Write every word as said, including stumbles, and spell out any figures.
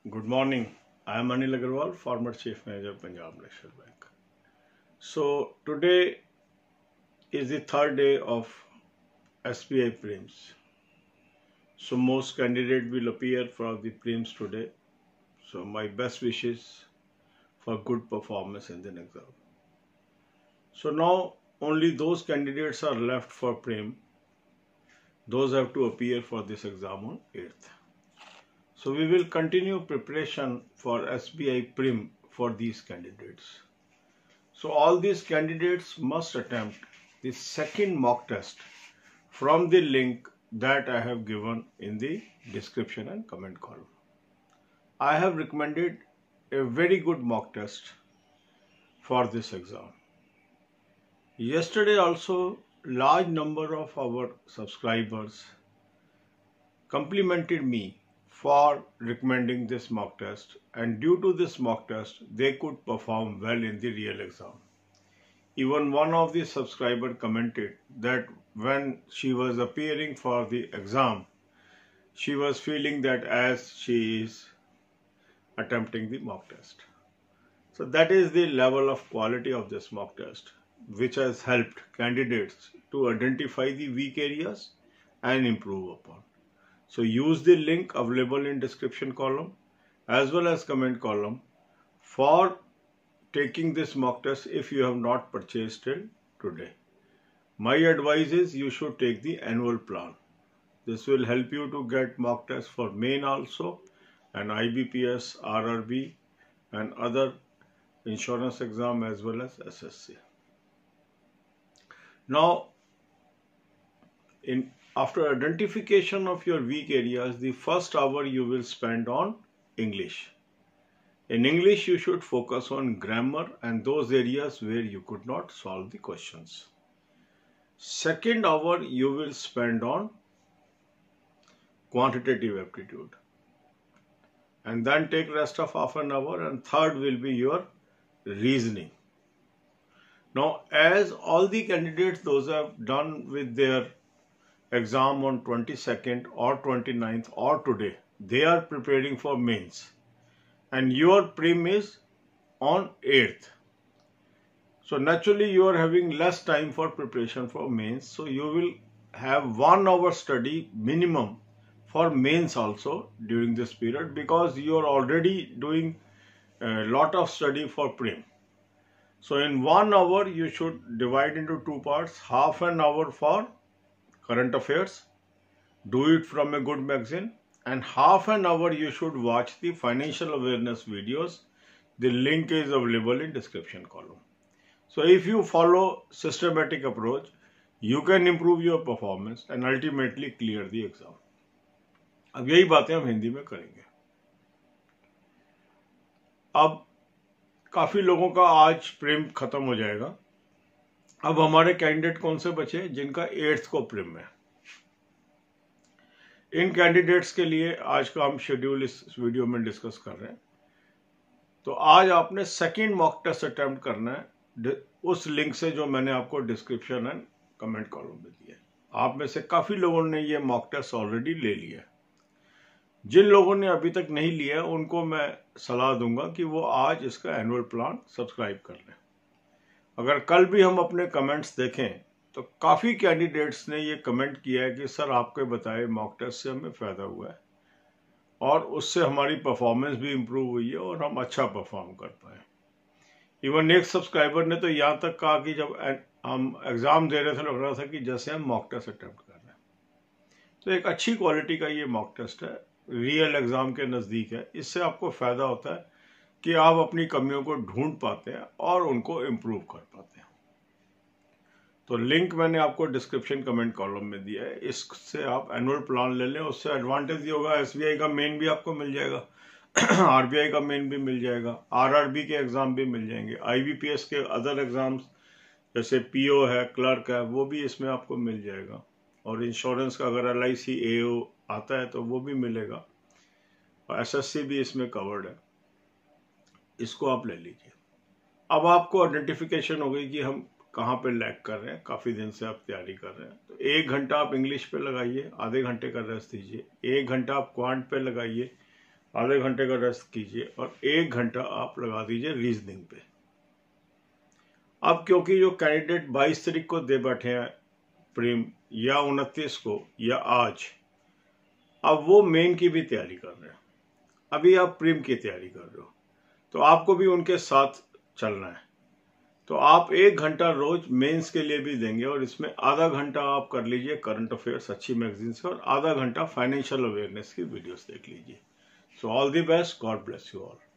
Good morning. I am Anil Agarwal, former Chief Manager, Punjab National Bank. So today is the third day of S B I prelims. So most candidates will appear for the prelims today. So my best wishes for good performance in the exam. So now only those candidates are left for prelim. Those have to appear for this exam on eighth. So we will continue preparation for S B I prelim for these candidates. So all these candidates must attempt the second mock test from the link that I have given in the description and comment column. I have recommended a very good mock test for this exam. Yesterday also large number of our subscribers complimented me for recommending this mock test, and due to this mock test they could perform well in the real exam. Even one of the subscribers commented that when she was appearing for the exam, she was feeling that as she is attempting the mock test. So that is the level of quality of this mock test, which has helped candidates to identify the weak areas and improve upon. So use the link available in description column as well as comment column for taking this mock test if you have not purchased it today. My advice is you should take the annual plan. This will help you to get mock tests for main also, and I B P S, R R B and other insurance exam as well as S S C. Now, in after identification of your weak areas, the first hour you will spend on English. In English, you should focus on grammar and those areas where you could not solve the questions. Second hour you will spend on quantitative aptitude. And then take rest of half an hour, and third will be your reasoning. Now, as all the candidates, those have done with their exam on twenty-second or twenty-ninth or today, they are preparing for mains. And your prelim is on eighth. So naturally you are having less time for preparation for mains. So you will have one hour study minimum for mains also during this period, because you are already doing a lot of study for prelim. So in one hour you should divide into two parts, half an hour for current affairs, do it from a good magazine, and half an hour you should watch the financial awareness videos. The link is available in description column. So if you follow systematic approach, you can improve your performance and ultimately clear the exam. अब यही बातें हम हिंदी में करेंगे. अब काफी लोगों का आज प्रीलिम खत्म हो जाएगा. अब हमारे कैंडिडेट कौन से बचे जिनका एट्थ को प्रीलिम है. इन कैंडिडेट्स के लिए आज का हम शेड्यूल इस वीडियो में डिस्कस कर रहे हैं. तो आज आपने सेकंड मॉक टेस्ट अटेम्प्ट करना है उस लिंक से जो मैंने आपको डिस्क्रिप्शन एंड कमेंट कॉलम में दिया है. आप में से काफी लोगों ने ये मॉक टेस्ट ऑलरेडी ले लिया है. जिन लोगों ने अभी तक नहीं लिया है उनको मैं सलाह दूंगा कि वो आज इसका एनुअल प्लान सब्सक्राइब कर लें. अगर कल भी हम अपने कमेंट्स देखें तो काफ़ी कैंडिडेट्स ने ये कमेंट किया है कि सर आपके बताए मॉक टेस्ट से हमें फ़ायदा हुआ है और उससे हमारी परफॉर्मेंस भी इम्प्रूव हुई है और हम अच्छा परफॉर्म कर पाए. इवन एक सब्सक्राइबर ने तो यहाँ तक कहा कि जब हम एग्ज़ाम दे रहे थे लग रहा था कि जैसे हम मॉक टेस्ट अटेम्प्ट कर रहे हैं. तो एक अच्छी क्वालिटी का ये मॉक टेस्ट है, रियल एग्ज़ाम के नज़दीक है. इससे आपको फ़ायदा होता है कि आप अपनी कमियों को ढूंढ पाते हैं और उनको इम्प्रूव कर पाते हैं. तो लिंक मैंने आपको डिस्क्रिप्शन कमेंट कॉलम में दिया है. इससे आप एनुअल प्लान ले लें. उससे एडवांटेज ये होगा, एसबीआई का मेन भी आपको मिल जाएगा, आरबीआई का मेन भी मिल जाएगा, आरआरबी के एग्जाम भी मिल जाएंगे, आईबीपीएस के अदर एग्जाम्स जैसे पीओ है, क्लर्क है, वो भी इसमें आपको मिल जाएगा. और इंश्योरेंस का अगर एल आई सी ए ओ आता है तो वो भी मिलेगा. और एस एस सी भी इसमें कवर्ड है. इसको आप ले लीजिए. अब आपको आइडेंटिफिकेशन हो गई कि हम कहाँ पे लैग कर रहे हैं. काफ़ी दिन से आप तैयारी कर रहे हैं तो एक घंटा आप इंग्लिश पे लगाइए, आधे घंटे का रेस्ट दीजिए. एक घंटा आप क्वांट पे लगाइए, आधे घंटे का रेस्ट कीजिए और एक घंटा आप लगा दीजिए रीजनिंग पे। अब क्योंकि जो कैंडिडेट बाईस तारीख को दे बैठे हैं प्रीम, या उनतीस को या आज, अब वो मेन की भी तैयारी कर रहे हैं, अभी आप प्रीम की तैयारी कर रहे हो, तो आपको भी उनके साथ चलना है। तो आप एक घंटा रोज मेंस के लिए भी देंगे और इसमें आधा घंटा आप कर लीजिए करंट अफेयर्स अच्छी मैगजीन से और आधा घंटा फाइनेंशियल अवेयरनेस की वीडियोस देख लीजिए। So all the best, God bless you all.